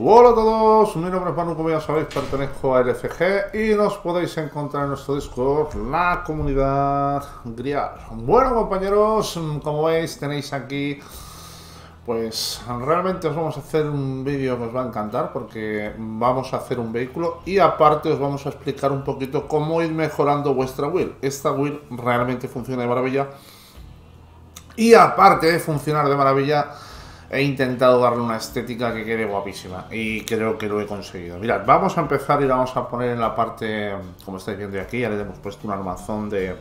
Hola a todos, mi nombre es Manu, como ya sabéis pertenezco a LFG y nos podéis encontrar en nuestro Discord, la comunidad Grial. Bueno compañeros, como veis tenéis aquí, pues realmente os vamos a hacer un vídeo que os va a encantar porque vamos a hacer un vehículo y aparte os vamos a explicar un poquito cómo ir mejorando vuestra build. Esta build realmente funciona de maravilla y aparte de funcionar de maravilla, he intentado darle una estética que quede guapísima y creo que lo he conseguido. Mirad, vamos a empezar y la vamos a poner en la parte, como estáis viendo aquí, ya le hemos puesto un armazón de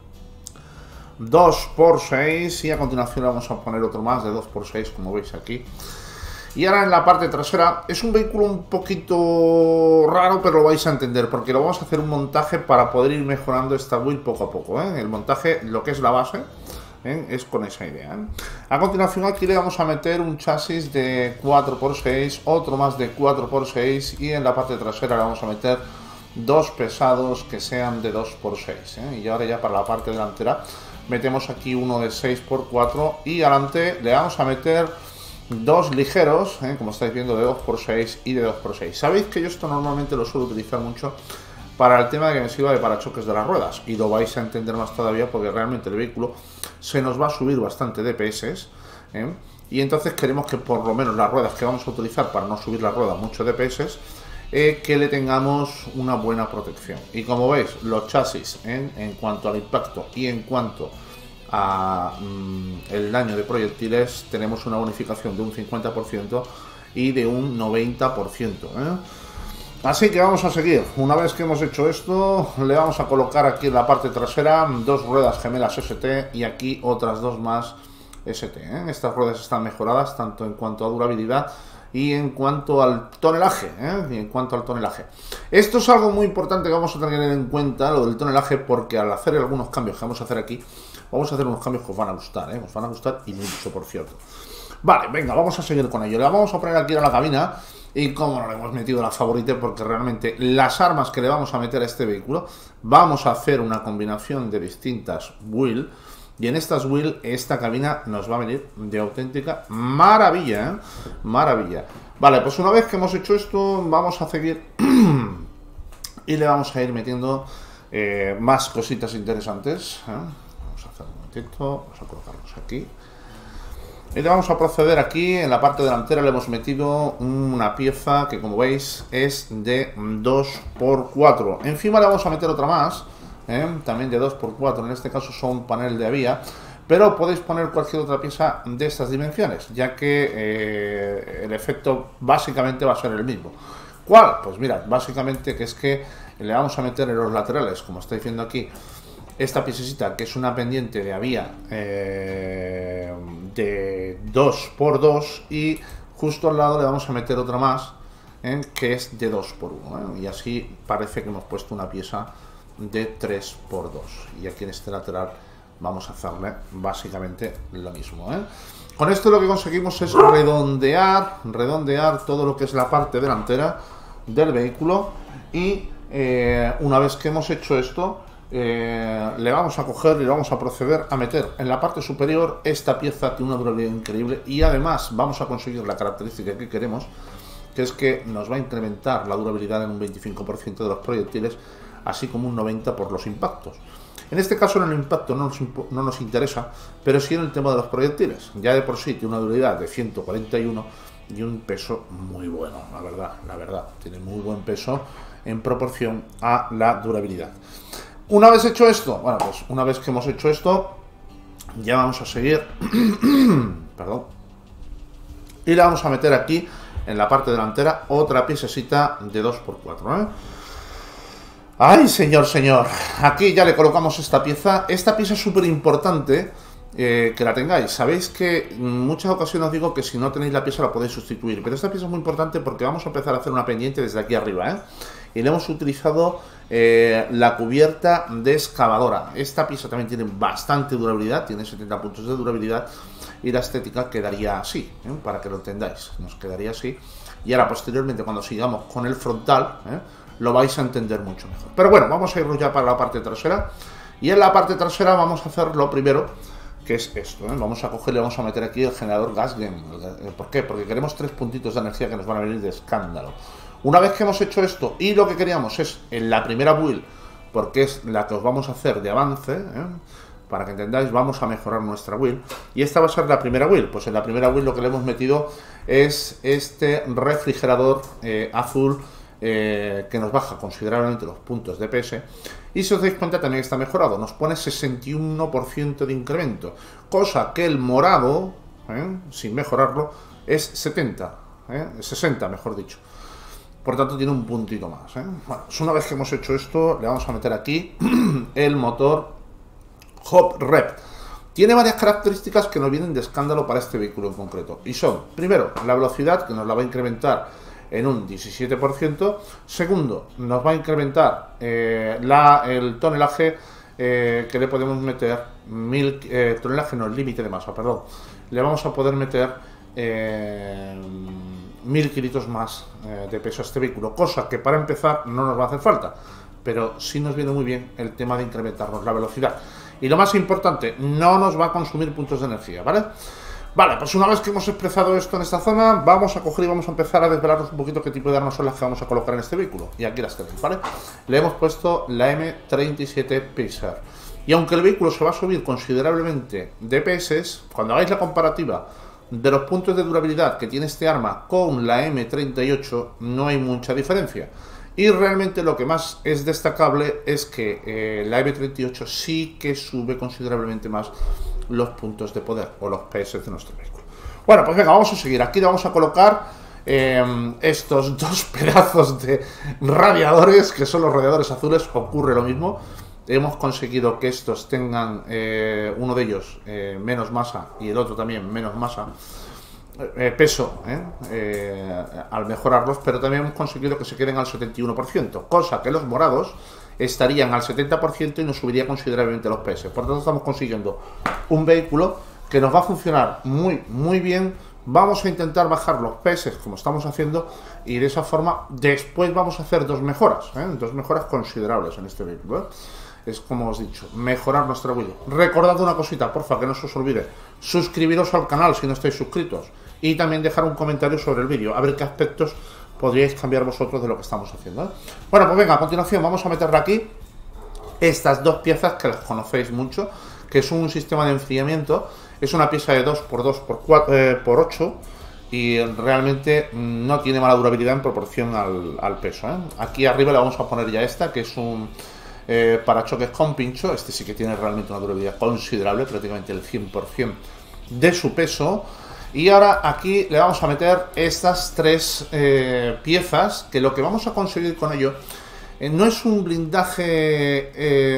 2×6 y a continuación le vamos a poner otro más de 2×6, como veis aquí. Y ahora en la parte trasera es un vehículo un poquito raro, pero lo vais a entender porque lo vamos a hacer un montaje para poder ir mejorando esta build poco a poco, ¿eh? El montaje, lo que es la base, es con esa idea. A continuación aquí le vamos a meter un chasis de 4×6, otro más de 4×6 y en la parte trasera le vamos a meter dos pesados que sean de 2×6. Y ahora ya para la parte delantera metemos aquí uno de 6×4 y adelante le vamos a meter dos ligeros, como estáis viendo, de 2×6 y de 2×6. Sabéis que yo esto normalmente lo suelo utilizar mucho para el tema de que me sirva de parachoques de las ruedas y lo vais a entender más todavía porque realmente el vehículo se nos va a subir bastante DPS, y entonces queremos que por lo menos las ruedas que vamos a utilizar para no subir la rueda mucho DPS, que le tengamos una buena protección. Y como veis, los chasis en cuanto al impacto y en cuanto a el daño de proyectiles tenemos una bonificación de un 50% y de un 90%. Así que vamos a seguir. Una vez que hemos hecho esto, le vamos a colocar aquí en la parte trasera dos ruedas gemelas ST y aquí otras dos más ST. Estas ruedas están mejoradas tanto en cuanto a durabilidad y en cuanto al tonelaje. Esto es algo muy importante que vamos a tener en cuenta, lo del tonelaje, porque al hacer algunos cambios que vamos a hacer aquí, vamos a hacer unos cambios que os van a gustar, os van a gustar y mucho, por cierto. Vale, venga, vamos a seguir con ello. Le vamos a poner aquí a la cabina. Y como no le hemos metido la favorita, porque realmente las armas que le vamos a meter a este vehículo, vamos a hacer una combinación de distintas build. Y en estas build, esta cabina nos va a venir de auténtica maravilla, Maravilla. Vale, pues una vez que hemos hecho esto, vamos a seguir y le vamos a ir metiendo más cositas interesantes. Vamos a hacer un momentito, vamos a colocarlos aquí. Y le vamos a proceder aquí, en la parte delantera le hemos metido una pieza que como veis es de 2×4. Encima le vamos a meter otra más, también de 2×4, en este caso son panel de vía, pero podéis poner cualquier otra pieza de estas dimensiones, ya que el efecto básicamente va a ser el mismo. ¿Cuál? Pues mirad, básicamente que es que le vamos a meter en los laterales, como estáis viendo aquí, esta piececita que es una pendiente de vía de 2×2 y justo al lado le vamos a meter otra más que es de 2×1, y así parece que hemos puesto una pieza de 3×2 y aquí en este lateral vamos a hacerle básicamente lo mismo. Con esto lo que conseguimos es redondear todo lo que es la parte delantera del vehículo y una vez que hemos hecho esto, le vamos a coger y le vamos a proceder a meter en la parte superior esta pieza que tiene una durabilidad increíble y además vamos a conseguir la característica que queremos, que es que nos va a incrementar la durabilidad en un 25% de los proyectiles, así como un 90% por los impactos. En este caso en el impacto no nos interesa, pero sí en el tema de los proyectiles. Ya de por sí tiene una durabilidad de 141 y un peso muy bueno, la verdad, tiene muy buen peso en proporción a la durabilidad. Una vez hecho esto, bueno, pues una vez que hemos hecho esto, ya vamos a seguir, perdón, y le vamos a meter aquí, en la parte delantera, otra piececita de 2×4, ¡Ay, señor! Aquí ya le colocamos esta pieza es súper importante, que la tengáis. Sabéis que en muchas ocasiones os digo que si no tenéis la pieza la podéis sustituir, pero esta pieza es muy importante porque vamos a empezar a hacer una pendiente desde aquí arriba, y le hemos utilizado la cubierta de excavadora. Esta pieza también tiene bastante durabilidad, tiene 70 puntos de durabilidad y la estética quedaría así, para que lo entendáis, nos quedaría así. Y ahora posteriormente cuando sigamos con el frontal, lo vais a entender mucho mejor. Pero bueno, vamos a irnos ya para la parte trasera y en la parte trasera vamos a hacer lo primero, que es esto, ¿eh? Vamos a coger y vamos a meter aquí el generador Gasgen. ¿Por qué? Porque queremos 3 puntitos de energía que nos van a venir de escándalo. Una vez que hemos hecho esto y lo que queríamos es en la primera build, porque es la que os vamos a hacer de avance, para que entendáis, vamos a mejorar nuestra build. Y esta va a ser la primera build. Pues en la primera build lo que le hemos metido es este refrigerador azul, que nos baja considerablemente los puntos de PS. Y si os dais cuenta también está mejorado, nos pone 61% de incremento, cosa que el morado, sin mejorarlo, es 60 mejor dicho. Por tanto tiene un puntito más. Bueno, pues una vez que hemos hecho esto, le vamos a meter aquí el motor Hop Rep. Tiene varias características que nos vienen de escándalo para este vehículo en concreto. Y son, primero, la velocidad, que nos la va a incrementar en un 17%. Segundo, nos va a incrementar el tonelaje que le podemos meter, tonelaje no, el límite de masa, perdón. Le vamos a poder meter 1000 kilitos más de peso a este vehículo, cosa que para empezar no nos va a hacer falta, pero sí nos viene muy bien el tema de incrementarnos la velocidad. Y lo más importante, no nos va a consumir puntos de energía, ¿vale? Vale, pues una vez que hemos expresado esto en esta zona, vamos a coger y vamos a empezar a desvelarnos un poquito qué tipo de armas son las que vamos a colocar en este vehículo. Y aquí las tenéis, ¿vale? Le hemos puesto la M37 Pacer. Y aunque el vehículo se va a subir considerablemente de PS, cuando hagáis la comparativa de los puntos de durabilidad que tiene este arma con la M38, no hay mucha diferencia. Y realmente lo que más es destacable es que la M38 sí que sube considerablemente más los puntos de poder o los PS de nuestro vehículo. Bueno, pues venga, vamos a seguir. Aquí le vamos a colocar estos dos pedazos de radiadores, que son los radiadores azules. Ocurre lo mismo. Hemos conseguido que estos tengan, uno de ellos menos masa y el otro también menos masa, peso, al mejorarlos, pero también hemos conseguido que se queden al 71%, cosa que los morados estarían al 70% y nos subiría considerablemente los PS. Por tanto, estamos consiguiendo un vehículo que nos va a funcionar muy bien. Vamos a intentar bajar los PS como estamos haciendo y de esa forma después vamos a hacer dos mejoras considerables en este vehículo. Es como os he dicho, mejorar nuestra build. Recordad una cosita, porfa, que no se os olvide. Suscribiros al canal si no estáis suscritos. Y también dejar un comentario sobre el vídeo, a ver qué aspectos podríais cambiar vosotros de lo que estamos haciendo. Bueno, pues venga, a continuación vamos a meterle aquí estas dos piezas que las conocéis mucho, que es un sistema de enfriamiento. Es una pieza de 2x2x8 y realmente no tiene mala durabilidad en proporción al peso. Aquí arriba le vamos a poner ya esta, que es un parachoques con pincho. Este sí que tiene realmente una durabilidad considerable, prácticamente el 100% de su peso. Y ahora aquí le vamos a meter estas tres piezas, que lo que vamos a conseguir con ello no es un blindaje.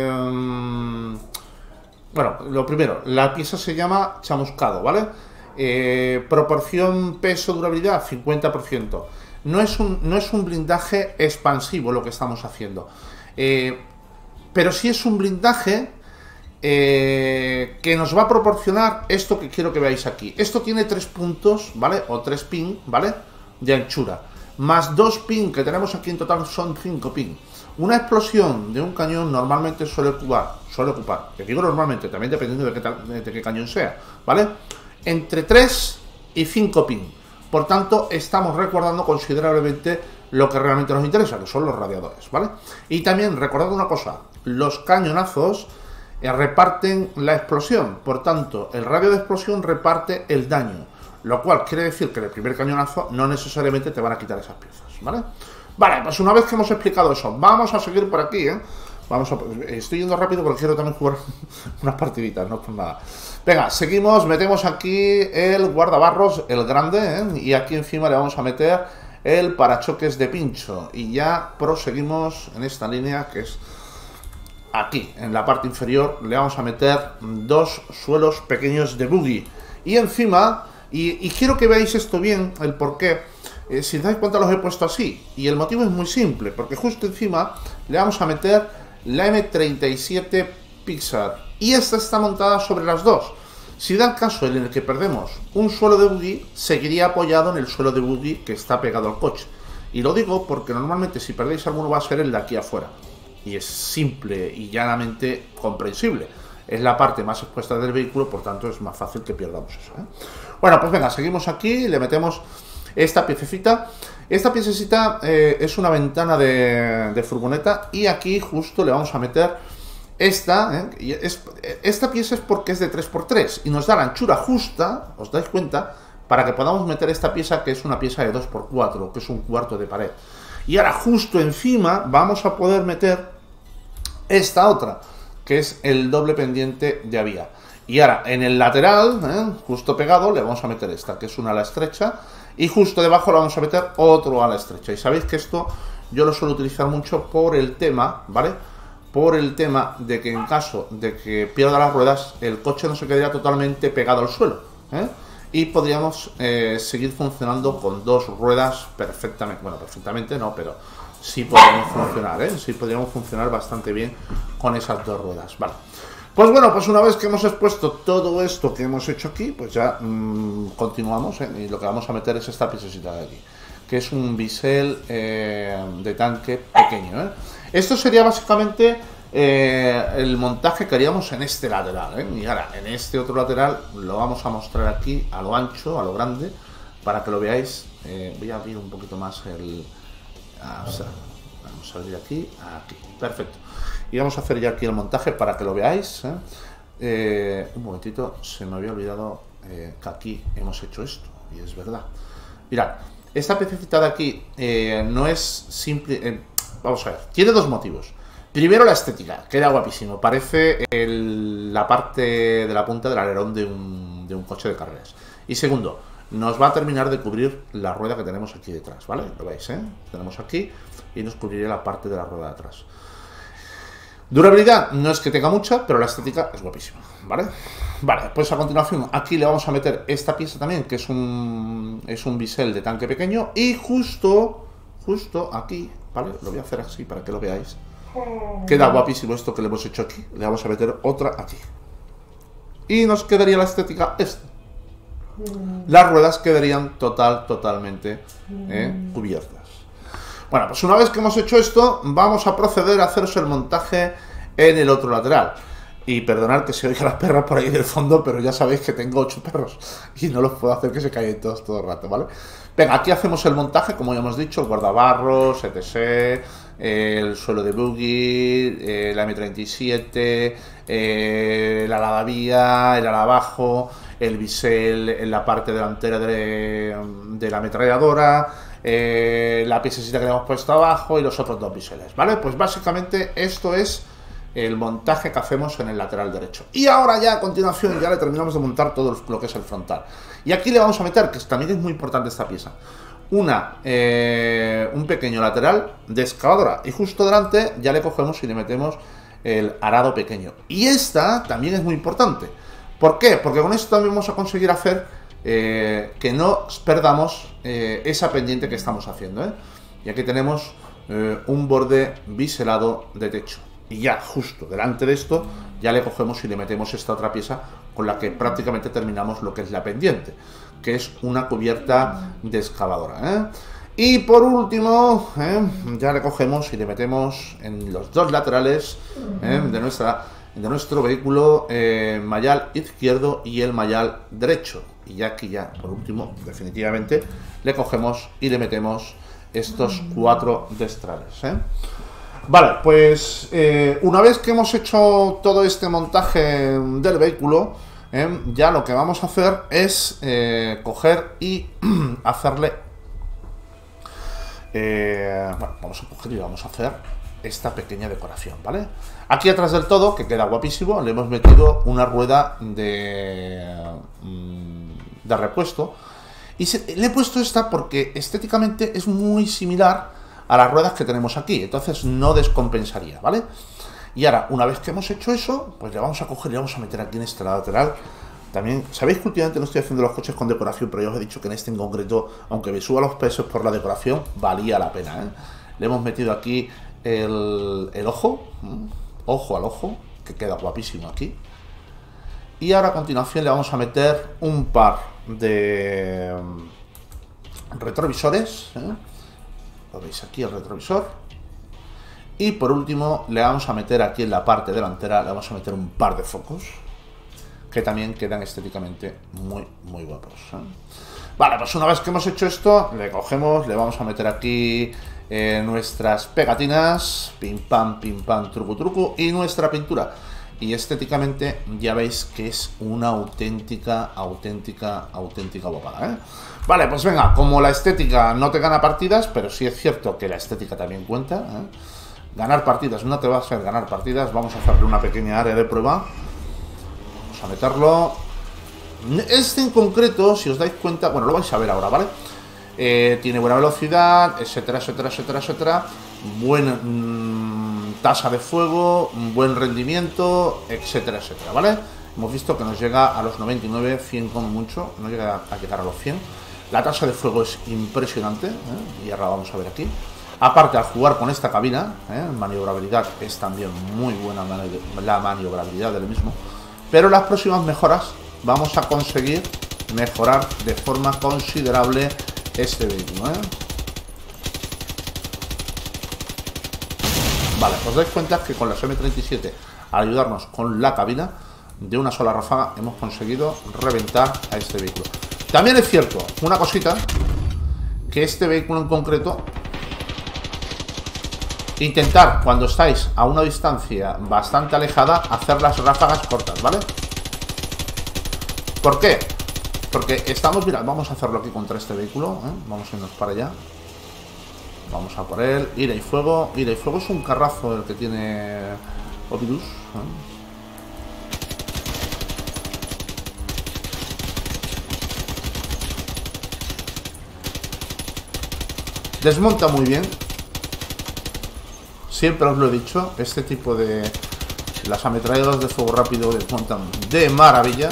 Bueno, lo primero, la pieza se llama chamuscado, ¿vale? Proporción peso-durabilidad, 50%. No es un blindaje expansivo lo que estamos haciendo. Pero sí es un blindaje que nos va a proporcionar esto que quiero que veáis aquí. Esto tiene 3 puntos, ¿vale? O 3 pin, ¿vale? De anchura. Más 2 pin que tenemos aquí en total son 5 pin. Una explosión de un cañón normalmente suele ocupar, que digo normalmente, también dependiendo de qué cañón sea, ¿vale? Entre 3 y 5 pin. Por tanto, estamos recordando considerablemente lo que realmente nos interesa, que son los radiadores, ¿vale? Y también recordad una cosa, los cañonazos reparten la explosión, por tanto, el radio de explosión reparte el daño, lo cual quiere decir que en el primer cañonazo no necesariamente te van a quitar esas piezas, ¿vale? Vale, pues una vez que hemos explicado eso, vamos a seguir por aquí, estoy yendo rápido porque quiero también jugar unas partiditas, no por nada. Venga, seguimos, metemos aquí el guardabarros, el grande, y aquí encima le vamos a meter el parachoques de pincho. Y ya proseguimos en esta línea que es aquí, en la parte inferior, le vamos a meter dos suelos pequeños de buggy. Y encima, y quiero que veáis esto bien, el porqué. Si os dais cuenta los he puesto así, y el motivo es muy simple, porque justo encima le vamos a meter la M37 Pacer, y esta está montada sobre las dos. Si da el caso en el que perdemos un suelo de buggy, seguiría apoyado en el suelo de buggy que está pegado al coche. Y lo digo porque normalmente si perdéis alguno va a ser el de aquí afuera, y es simple y llanamente comprensible. es la parte más expuesta del vehículo, por tanto es más fácil que pierdamos eso, ¿eh? Bueno, pues venga, seguimos aquí, le metemos esta piececita. Esta piececita es una ventana de furgoneta y aquí justo le vamos a meter esta, esta pieza es porque es de 3×3 y nos da la anchura justa, os dais cuenta, para que podamos meter esta pieza que es una pieza de 2×4, que es un cuarto de pared. Y ahora justo encima vamos a poder meter esta otra, que es el doble pendiente de vía. Y ahora en el lateral, justo pegado, le vamos a meter esta, que es una ala estrecha, y justo debajo le vamos a meter otro ala estrecha. Y sabéis que esto yo lo suelo utilizar mucho por el tema, ¿vale? Por el tema de que en caso de que pierda las ruedas, el coche no se quedaría totalmente pegado al suelo, y podríamos seguir funcionando con dos ruedas perfectamente. Bueno, perfectamente no, pero sí podríamos funcionar, sí podríamos funcionar bastante bien con esas dos ruedas, vale. Pues bueno, pues una vez que hemos expuesto todo esto que hemos hecho aquí, pues ya continuamos, y lo que vamos a meter es esta piececita de aquí, que es un bisel de tanque pequeño, Esto sería básicamente el montaje que haríamos en este lateral, y ahora en este otro lateral lo vamos a mostrar aquí a lo ancho, a lo grande, para que lo veáis. Voy a abrir un poquito más el... vamos a abrir aquí, perfecto. Y vamos a hacer ya aquí el montaje para que lo veáis, un momentito, se me había olvidado que aquí hemos hecho esto, y es verdad. Mirad, esta piececita de aquí no es simple, vamos a ver, tiene dos motivos. Primero, la estética, queda guapísimo, parece la parte de la punta del alerón de un coche de carreras. Y segundo, nos va a terminar de cubrir la rueda que tenemos aquí detrás, ¿vale? Lo veis, tenemos aquí y nos cubriría la parte de la rueda de atrás. Durabilidad no es que tenga mucha, pero la estética es guapísima, ¿vale? Vale, pues a continuación aquí le vamos a meter esta pieza también, que es un bisel de tanque pequeño, y justo aquí, ¿vale? Lo voy a hacer así para que lo veáis. Queda guapísimo esto que le hemos hecho aquí. Le vamos a meter otra aquí. Y nos quedaría la estética esta. Las ruedas quedarían totalmente cubiertas. Bueno, pues una vez que hemos hecho esto, vamos a proceder a hacerse el montaje en el otro lateral. Y perdonad que se oigan las perras por ahí del fondo, pero ya sabéis que tengo 8 perros y no los puedo hacer que se caigan todos todo el rato, ¿vale? Venga, aquí hacemos el montaje, como ya hemos dicho, el guardabarros, etc., el suelo de buggy, la M37, la lavavía, el alabajo, el bisel en la parte delantera de la ametralladora, la piececita que le hemos puesto abajo y los otros dos biseles, ¿vale? Pues básicamente esto es el montaje que hacemos en el lateral derecho. Y ahora ya a continuación ya le terminamos de montar todo lo que es el frontal. Y aquí le vamos a meter, que también es muy importante esta pieza, un pequeño lateral de excavadora. Y justo delante ya le cogemos y le metemos el arado pequeño. Y esta también es muy importante. ¿Por qué? Porque con esto también vamos a conseguir hacer que no perdamos esa pendiente que estamos haciendo, Y aquí tenemos un borde biselado de techo. Y ya justo delante de esto ya le cogemos y le metemos esta otra pieza con la que prácticamente terminamos lo que es la pendiente, que es una cubierta de excavadora, Y por último, ya le cogemos y le metemos en los dos laterales de nuestro vehículo mayal izquierdo y el mayal derecho. Y ya aquí ya, por último, definitivamente, le cogemos y le metemos estos 4 destrales, Vale, pues una vez que hemos hecho todo este montaje del vehículo, ya lo que vamos a hacer es coger y hacerle... bueno, vamos a coger y vamos a hacer esta pequeña decoración, ¿vale? Aquí atrás del todo, que queda guapísimo, le hemos metido una rueda de repuesto. Y le he puesto esta porque estéticamente es muy similar a las ruedas que tenemos aquí, entonces no descompensaría, ¿vale? Y ahora, una vez que hemos hecho eso, pues le vamos a coger y le vamos a meter aquí en este lateral. También, sabéis que últimamente no estoy haciendo los coches con decoración, pero ya os he dicho que en este en concreto, aunque me suba los pesos por la decoración, valía la pena, Le hemos metido aquí el ojo, ojo al ojo, que queda guapísimo aquí. Y ahora a continuación le vamos a meter un par de retrovisores, Lo veis aquí el retrovisor. Y por último le vamos a meter aquí en la parte delantera, le vamos a meter un par de focos que también quedan estéticamente muy guapos, ¿eh? Vale, pues una vez que hemos hecho esto, le cogemos, le vamos a meter aquí nuestras pegatinas, pim pam, truco truco, y nuestra pintura. Y estéticamente ya veis que es una auténtica guapada, ¿eh? Vale, pues venga, como la estética no te gana partidas, pero sí es cierto que la estética también cuenta, ¿eh? Ganar partidas no te va a hacer ganar partidas. Vamos a hacerle una pequeña área de prueba. Vamos a meterlo. Este en concreto, si os dais cuenta, bueno, lo vais a ver ahora, ¿vale? Tiene buena velocidad, etcétera. Buena tasa de fuego, buen rendimiento, etcétera, ¿vale? Hemos visto que nos llega a los 99, 100 como mucho, no llega a llegar a los 100. La tasa de fuego es impresionante, ¿eh? Y ahora vamos a ver aquí. Aparte, al jugar con esta cabina, maniobrabilidad es también muy buena la maniobrabilidad del mismo. Pero las próximas mejoras vamos a conseguir mejorar de forma considerable este vehículo, ¿eh? Vale, os dais cuenta que con las M37, al ayudarnos con la cabina, de una sola ráfaga hemos conseguido reventar a este vehículo. También es cierto, una cosita, que este vehículo en concreto, intentar cuando estáis a una distancia bastante alejada, hacer las ráfagas cortas, ¿vale? ¿Por qué? Porque estamos, mirad, vamos a hacerlo aquí contra este vehículo, ¿eh? Vamos a irnos para allá. Vamos a por él. Ira y fuego. Ira y fuego es un carrazo el que tiene Ovidus, ¿eh? Desmonta muy bien. Siempre os lo he dicho, este tipo de... Las ametralladoras de fuego rápido desmontan de maravilla.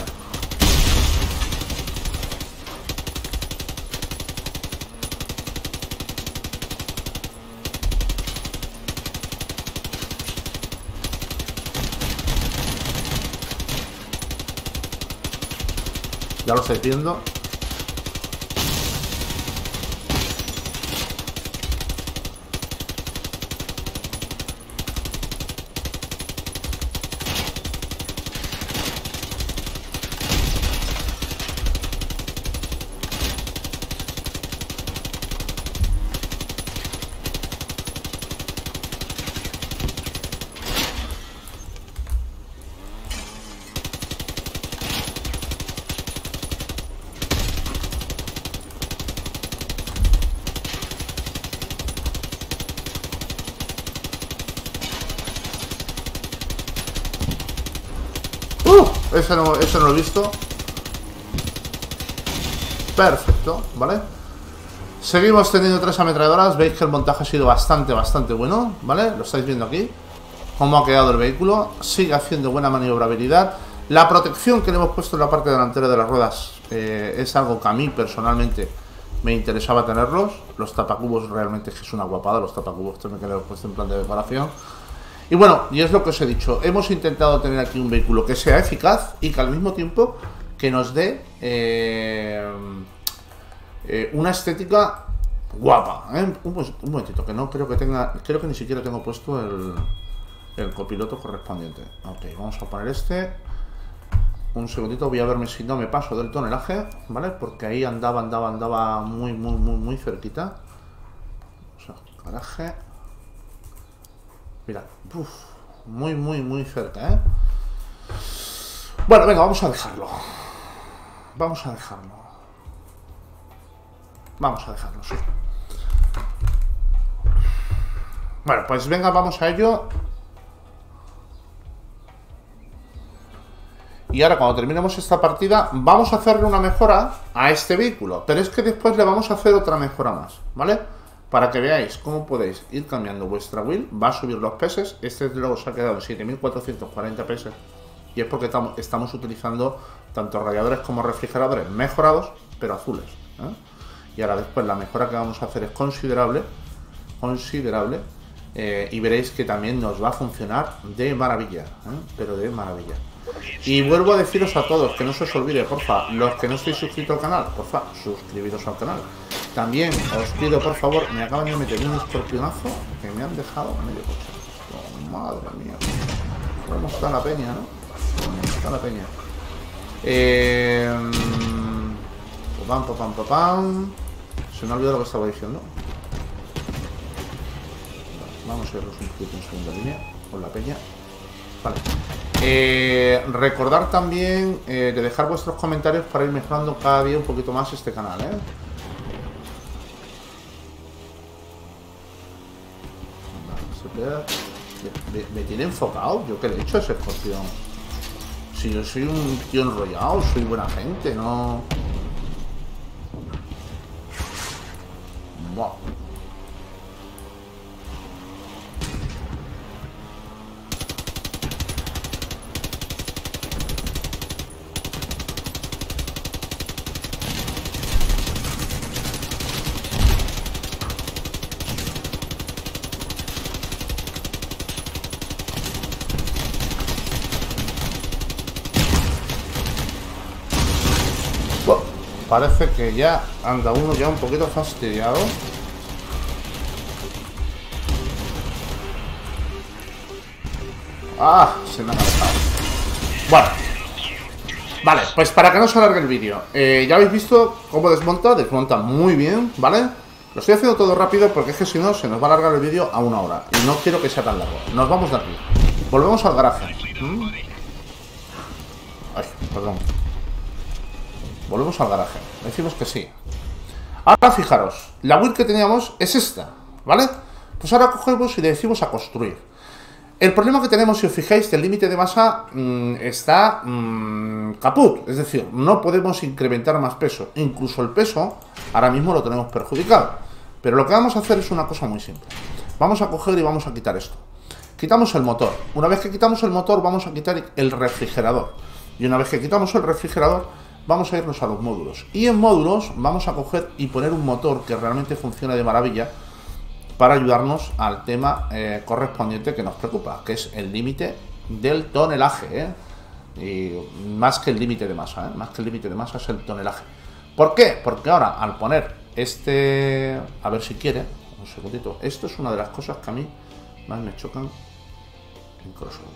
Ya lo estáis viendo. Eso no lo he visto. Perfecto, ¿vale? Seguimos teniendo 3 ametralladoras. Veis que el montaje ha sido bastante bueno, ¿vale? Lo estáis viendo aquí, cómo ha quedado el vehículo. Sigue haciendo buena maniobrabilidad. La protección que le hemos puesto en la parte delantera de las ruedas es algo que a mí personalmente me interesaba tenerlos. Los tapacubos realmente es una guapada. Los tapacubos también que le hemos puesto en plan de decoración. Y bueno, y es lo que os he dicho, hemos intentado tener aquí un vehículo que sea eficaz y que al mismo tiempo que nos dé una estética guapa, ¿eh? Un momentito, que no creo que tenga, creo que ni siquiera tengo puesto el copiloto correspondiente. Ok, vamos a poner este. Un segundito, voy a verme si no me paso del tonelaje, ¿vale? Porque ahí andaba muy cerquita. O sea, garaje. Mirad, muy cerca, ¿eh? Bueno, venga, vamos a dejarlo. Sí. Bueno, pues venga, vamos a ello. Y ahora cuando terminemos esta partida vamos a hacerle una mejora a este vehículo. Pero es que después le vamos a hacer otra mejora más, ¿vale? Para que veáis cómo podéis ir cambiando vuestra wheel. Va a subir los pesos. Este luego se ha quedado en 7440 pesos. Y es porque estamos utilizando tanto radiadores como refrigeradores mejorados, pero azules, ¿eh? Y ahora después la mejora que vamos a hacer es considerable. Y veréis que también nos va a funcionar de maravilla, ¿eh? Pero de maravilla. Y vuelvo a deciros a todos que no se os olvide, porfa, los que no estéis suscritos al canal, porfa, suscribiros al canal. También os pido, por favor, me acaban de meter un escorpionazo que me han dejado medio coche. Madre mía. ¿Cómo está la peña, no? ¿Cómo está la peña? Pam. Se me ha olvidado lo que estaba diciendo. Vamos a verlos un poquito en segunda línea con la peña. Vale. Recordar también de dejar vuestros comentarios para ir mejorando cada día un poquito más este canal, ¿eh? Me tiene enfocado. ¿Yo qué le he hecho a ese escorpión? Si yo soy un tío enrollado, soy buena gente, no... Wow. Parece que ya anda uno ya un poquito fastidiado. Ah, se me ha calentado. Bueno. Vale, pues para que no se alargue el vídeo, ya habéis visto cómo desmonta muy bien, ¿vale? Lo estoy haciendo todo rápido porque es que si no se nos va a alargar el vídeo a 1 hora. Y no quiero que sea tan largo. Nos vamos de aquí. Volvemos al garaje. Ay, perdón. Volvemos al garaje. Decimos que sí. Ahora fijaros, la build que teníamos es esta, ¿vale? Pues ahora cogemos y le decimos a construir. El problema que tenemos, si os fijáis, el límite de masa está caput. Es decir, no podemos incrementar más peso. Incluso el peso ahora mismo lo tenemos perjudicado. Pero lo que vamos a hacer es una cosa muy simple. Vamos a coger y vamos a quitar esto. Quitamos el motor. Una vez que quitamos el motor, vamos a quitar el refrigerador. Y una vez que quitamos el refrigerador, vamos a irnos a los módulos. Y en módulos vamos a coger y poner un motor que realmente funcione de maravilla para ayudarnos al tema correspondiente que nos preocupa, que es el límite del tonelaje, y más que el límite de masa, más que el límite de masa es el tonelaje. ¿Por qué? Porque ahora al poner este, a ver si quiere, un segundito, esto es una de las cosas que a mí más me chocan en Crossbow.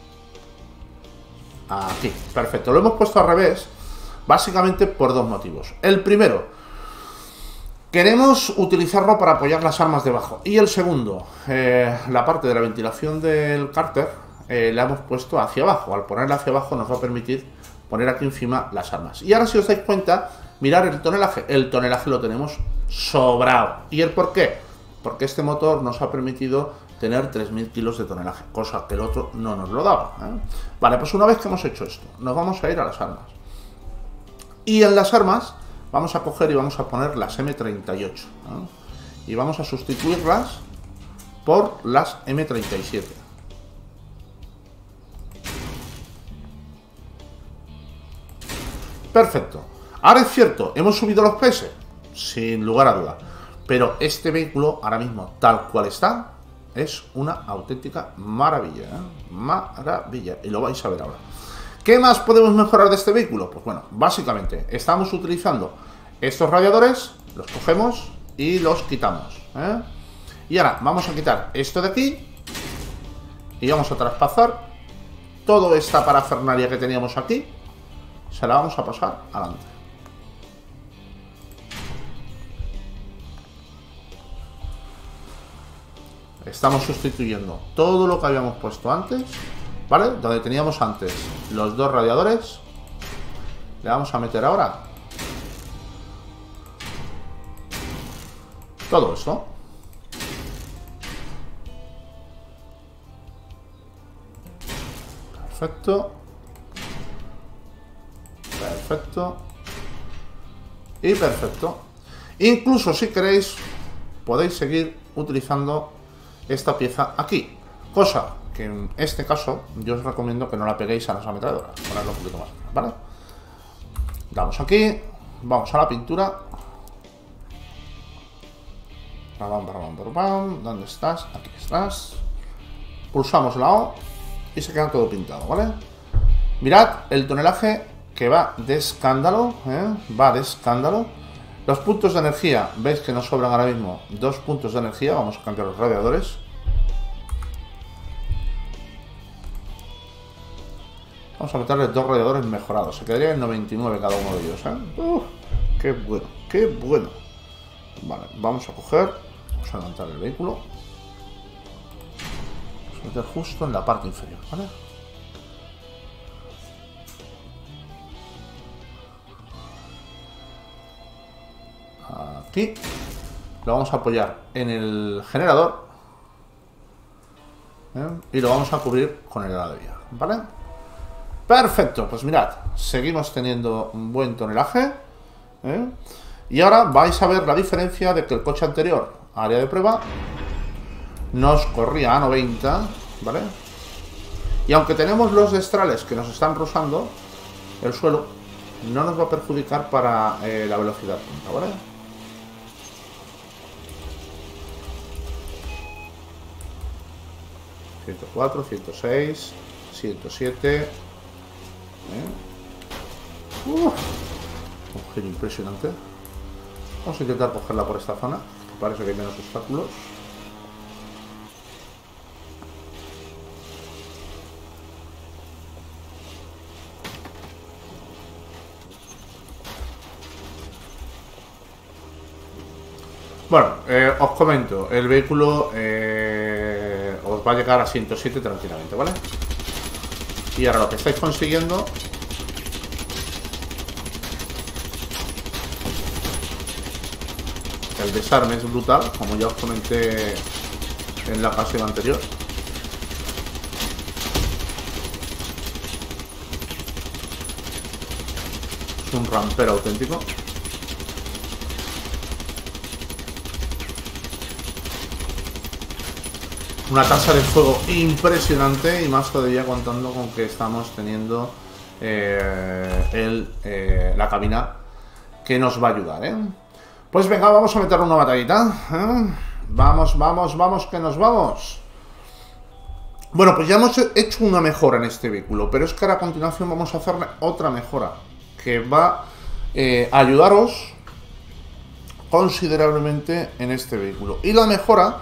Aquí, perfecto, lo hemos puesto al revés, básicamente por dos motivos. El primero, queremos utilizarlo para apoyar las armas debajo. Y el segundo, la parte de la ventilación del cárter la hemos puesto hacia abajo. Al ponerla hacia abajo nos va a permitir poner aquí encima las armas. Y ahora si os dais cuenta, mirar el tonelaje. El tonelaje lo tenemos sobrado. ¿Y el por qué? Porque este motor nos ha permitido tener 3.000 kilos de tonelaje, cosa que el otro no nos lo daba. Vale, pues una vez que hemos hecho esto, nos vamos a ir a las armas. Y en las armas vamos a coger y vamos a poner las M38, y vamos a sustituirlas por las M37. Perfecto. Ahora es cierto, hemos subido los PS, sin lugar a duda, pero este vehículo ahora mismo tal cual está es una auténtica maravilla, maravilla, y lo vais a ver ahora. ¿Qué más podemos mejorar de este vehículo? Pues bueno, básicamente estamos utilizando estos radiadores, los cogemos y los quitamos, y ahora vamos a quitar esto de aquí y vamos a traspasar toda esta parafernalia que teníamos aquí, se la vamos a pasar adelante. Estamos sustituyendo todo lo que habíamos puesto antes, ¿vale? Donde teníamos antes los dos radiadores, le vamos a meter ahora todo esto. Perfecto. Perfecto. Y perfecto. Incluso si queréis, podéis seguir utilizando esta pieza aquí. Cosa que en este caso yo os recomiendo que no la peguéis a las ametralladoras. Ponerlo un poquito más, ¿vale? Damos aquí. Vamos a la pintura. ¿Dónde estás? Aquí estás. Pulsamos la O y se queda todo pintado, ¿vale? Mirad el tonelaje que va de escándalo, va de escándalo. Los puntos de energía, veis que nos sobran ahora mismo 2 puntos de energía. Vamos a cambiar los radiadores. Vamos a meterle 2 radiadores mejorados. Se quedaría en 99 cada uno de ellos, ¿eh? ¡Qué bueno! ¡Qué bueno! Vale, vamos a coger... Vamos a levantar el vehículo. Vamos a meter justo en la parte inferior, ¿vale? Aquí. Lo vamos a apoyar en el generador. Y lo vamos a cubrir con el ala de vía, ¿vale? Perfecto, pues mirad, seguimos teniendo un buen tonelaje, y ahora vais a ver la diferencia de que el coche anterior, área de prueba, nos corría a 90, ¿vale? Y aunque tenemos los destrales que nos están rozando el suelo, no nos va a perjudicar para la velocidad punta, ¿vale? ...104, 106, 107... un giro impresionante. Vamos a intentar cogerla por esta zona, que parece que hay menos obstáculos. Bueno, os comento, el vehículo os va a llegar a 107 tranquilamente, ¿vale? Y ahora lo que estáis consiguiendo el desarme es brutal, como ya os comenté en la pasión anterior. Es un rampero auténtico. Una tasa de fuego impresionante, y más todavía contando con que estamos teniendo la cabina que nos va a ayudar, ¿eh? Pues venga, vamos a meter una batallita, ¿eh? Vamos, vamos, vamos, que nos vamos. Bueno, pues ya hemos hecho una mejora en este vehículo, pero es que ahora a continuación vamos a hacerle otra mejora que va a ayudaros considerablemente en este vehículo. Y la mejora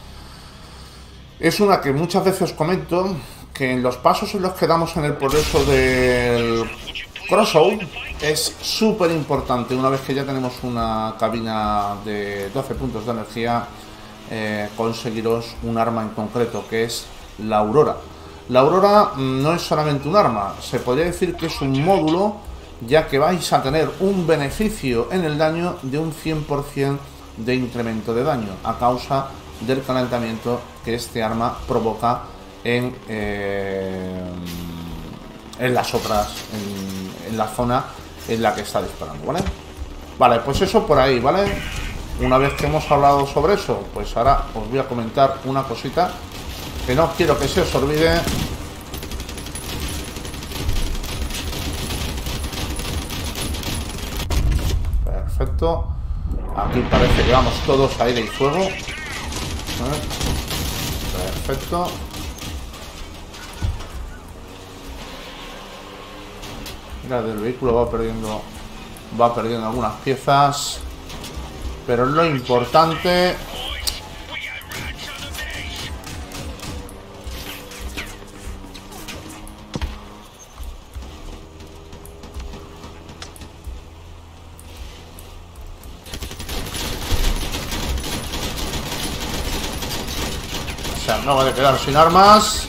es una que muchas veces os comento, que en los pasos en los que damos en el progreso del crossover es súper importante. Una vez que ya tenemos una cabina de 12 puntos de energía, conseguiros un arma en concreto, que es la Aurora. La Aurora no es solamente un arma, se podría decir que es un módulo, ya que vais a tener un beneficio en el daño de un 100% de incremento de daño a causa del calentamiento que este arma provoca en las otras, en la zona en la que está disparando, ¿vale? Vale, pues eso por ahí, ¿vale? Una vez que hemos hablado sobre eso, pues ahora os voy a comentar una cosita que no quiero que se os olvide. Perfecto. Aquí parece que vamos todos a aire y fuego. Perfecto. Mira, el vehículo va perdiendo algunas piezas, pero lo importante se acaba de quedar sin armas.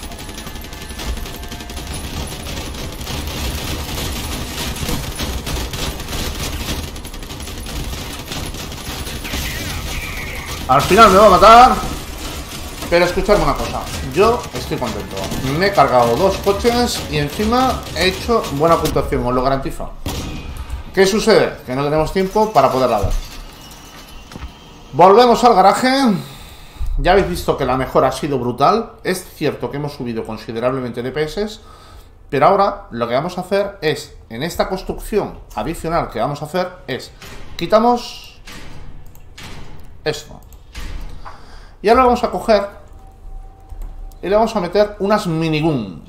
Al final me va a matar. Pero escuchadme una cosa, yo estoy contento. Me he cargado 2 coches y encima he hecho buena puntuación, os lo garantizo. ¿Qué sucede? Que no tenemos tiempo para poderla ver. Volvemos al garaje. Ya habéis visto que la mejora ha sido brutal. Es cierto que hemos subido considerablemente DPS, pero ahora lo que vamos a hacer es, en esta construcción adicional que vamos a hacer, es quitamos esto. Y ahora vamos a coger y le vamos a meter unas minigun.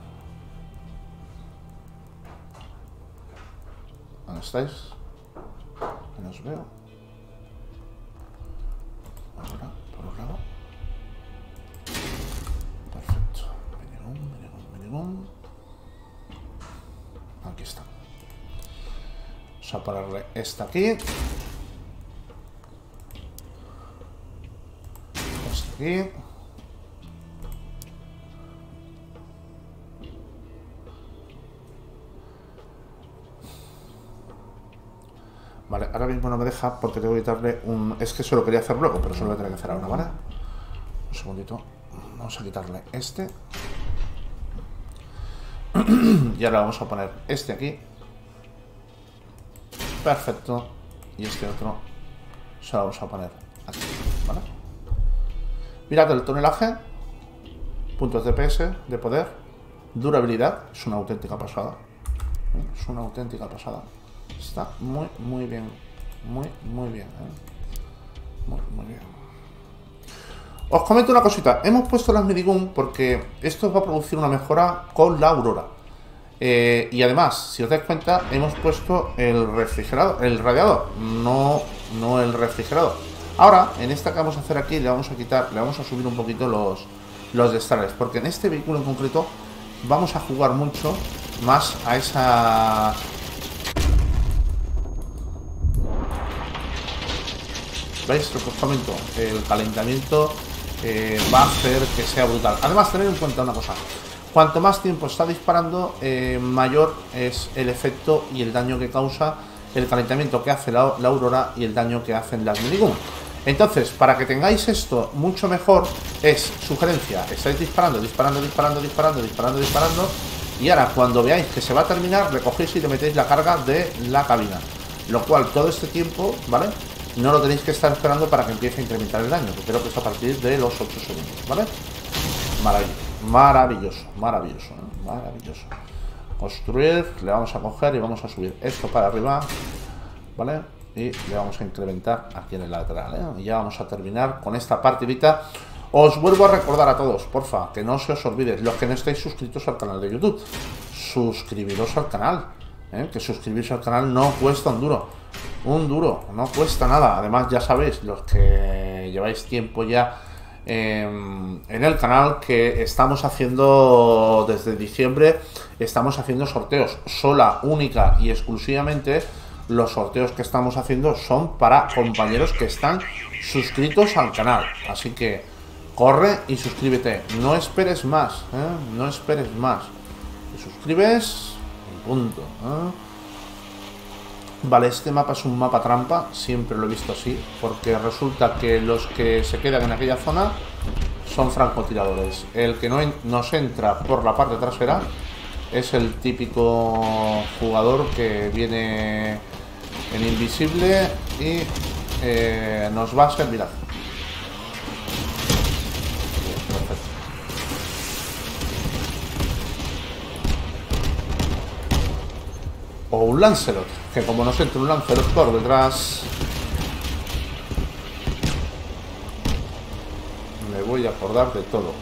¿Dónde estáis? No os veo. Ahora, por un lado. Perfecto. Minigun. Vamos a ponerle esta aquí. Esta aquí. Vale, ahora mismo no me deja porque tengo que quitarle un... Es que eso lo quería hacer luego, pero eso lo voy a tener que hacer ahora, ¿vale? Un segundito. Vamos a quitarle este. Y ahora vamos a poner este aquí. Perfecto. Y este otro se lo vamos a poner aquí, ¿vale? Mirad el tonelaje. Puntos de PS, de poder. Durabilidad. Es una auténtica pasada. Es una auténtica pasada. Está muy, muy bien. Muy, muy bien. Muy, muy bien. Os comento una cosita. Hemos puesto las minigun porque esto va a producir una mejora con la Aurora. Y además, si os dais cuenta, hemos puesto el refrigerador, el radiador, no el refrigerador. Ahora, en esta que vamos a hacer aquí, le vamos a quitar, le vamos a subir un poquito los destrales, porque en este vehículo en concreto vamos a jugar mucho más a esa... ¿Veis lo que os comento? El calentamiento va a hacer que sea brutal. Además, tened en cuenta una cosa. Cuanto más tiempo está disparando, mayor es el efecto y el daño que causa el calentamiento que hace la Aurora y el daño que hacen las minigun. Entonces, para que tengáis esto mucho mejor, es sugerencia, estáis disparando, y ahora cuando veáis que se va a terminar, recogéis y le metéis la carga de la cabina. Lo cual, todo este tiempo, ¿vale? No lo tenéis que estar esperando para que empiece a incrementar el daño, que creo que es a partir de los 8 segundos, ¿vale? Maravilloso, maravilloso, maravilloso. Construir, le vamos a coger y vamos a subir esto para arriba, ¿vale? Y le vamos a incrementar aquí en el lateral, ¿eh? Y ya vamos a terminar con esta partidita. Os vuelvo a recordar a todos, porfa, que no se os olvide, los que no estáis suscritos al canal de YouTube, suscribiros al canal, que suscribirse al canal no cuesta un duro, no cuesta nada. Además, ya sabéis, los que lleváis tiempo ya en el canal, que estamos haciendo desde diciembre, estamos haciendo sorteos sola, única y exclusivamente. Los sorteos que estamos haciendo son para compañeros que están suscritos al canal, así que corre y suscríbete, no esperes más, no esperes más, te suscribes y punto, Vale, este mapa es un mapa trampa, siempre lo he visto así, porque resulta que los que se quedan en aquella zona son francotiradores. El que no nos entra por la parte trasera es el típico jugador que viene en invisible y nos va a servir. Perfecto. O un Lancelot, que como nos entre un Lancelot por detrás, me voy a acordar de todo.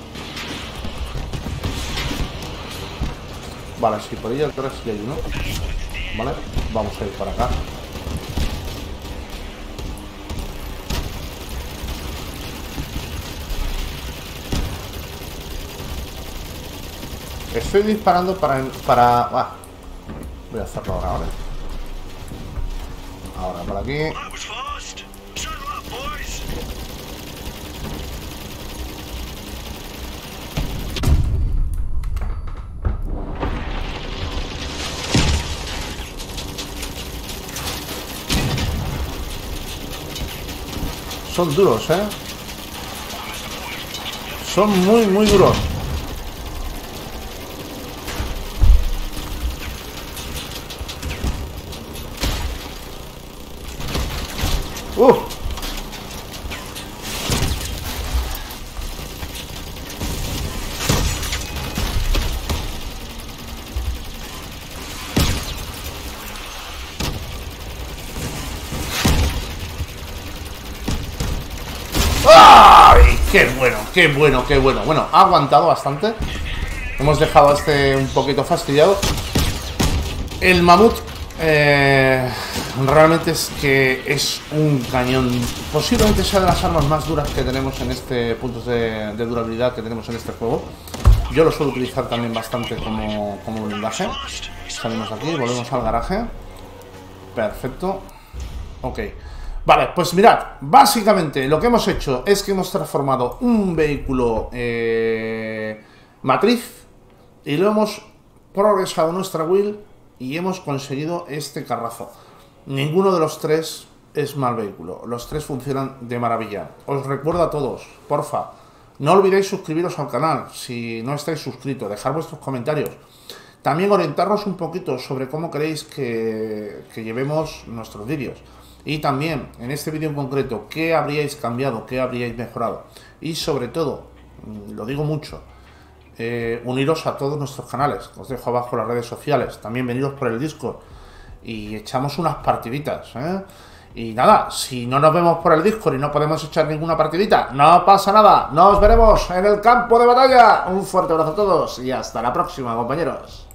Vale, si por ahí atrás sí hay uno. Vale, vamos a ir para acá. Estoy disparando para... voy a hacerlo ahora, ¿vale? Ahora por aquí. Son duros, son muy, muy duros. ¡Ay! ¡Qué bueno, qué bueno, qué bueno! Bueno, ha aguantado bastante. Hemos dejado a este un poquito fastidiado. El mamut realmente es que es un cañón. Posiblemente sea de las armas más duras que tenemos en este puntos de durabilidad que tenemos en este juego. Yo lo suelo utilizar también bastante como blindaje. Salimos de aquí, volvemos al garaje. Perfecto. Ok. Vale, pues mirad, básicamente lo que hemos hecho es que hemos transformado un vehículo matriz y lo hemos progresado en nuestra build y hemos conseguido este carrazo. Ninguno de los tres es mal vehículo, los tres funcionan de maravilla. Os recuerdo a todos, porfa, no olvidéis suscribiros al canal si no estáis suscritos, dejar vuestros comentarios. También orientarnos un poquito sobre cómo queréis que llevemos nuestros vídeos. Y también, en este vídeo en concreto, qué habríais cambiado, qué habríais mejorado. Y sobre todo, lo digo mucho, uniros a todos nuestros canales. Os dejo abajo las redes sociales. También veniros por el Discord y echamos unas partiditas, ¿eh? Y nada, si no nos vemos por el Discord y no podemos echar ninguna partidita, no pasa nada. Nos veremos en el campo de batalla. Un fuerte abrazo a todos y hasta la próxima, compañeros.